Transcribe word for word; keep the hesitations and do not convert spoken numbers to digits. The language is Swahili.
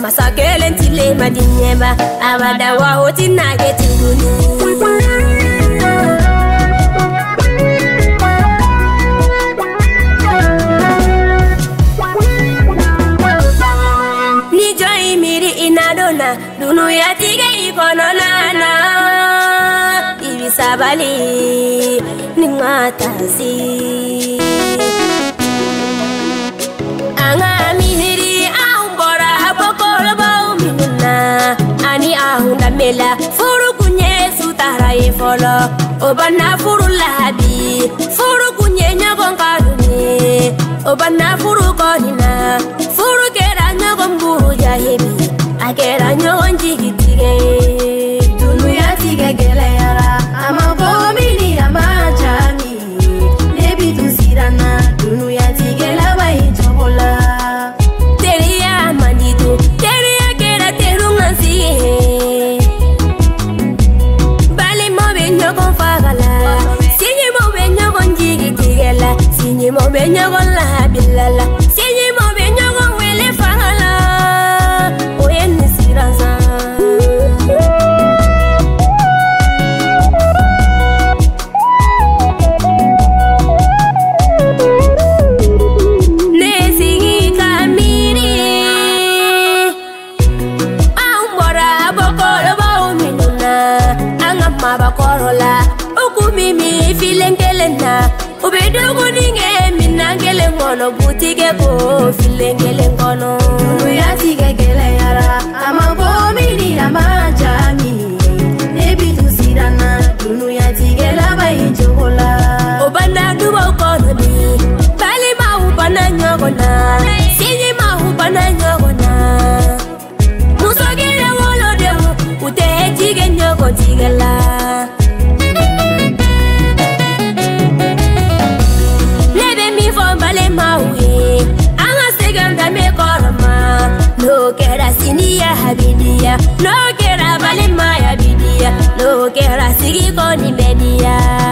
masakele ntile madinyeba abada wa hoti nageti duni ni joy miri inadona dunu ya tige ikono nana ibi sabali ni matasi anga mihiri aumbora habokolo bau minuna ani ahunda mela furu kunye sutara ifolo obana furu labi furu kunye nyagonkarune obana furu konina furu kera nyagomburu jahebi akera nyagonjigitige dunu ya tige gele yara ama bomini ama jami nebi tusirana dunu ya tige laba hijobola teria manditu teria kera terungansi bali mo benyo konfagala sinyi mo benyo konjigitigela sinyi mo benyo konla bilala sinyi mo benyo konwele fagala oyen siranza bakorola ukumimi filengelena ubedogo ninge minangele ngono butike ko filengele ngono dunu ya tigegele yara amago mini amajami nebi tusirana dunu ya tigela bayijola obana duba kono bi bali ma ubana nyogona sinyi ma ubana nyogona musogele wolo de ute tige nyogo tigela no kera sinia habidia no kera bale maya bidia no kera sigi koni media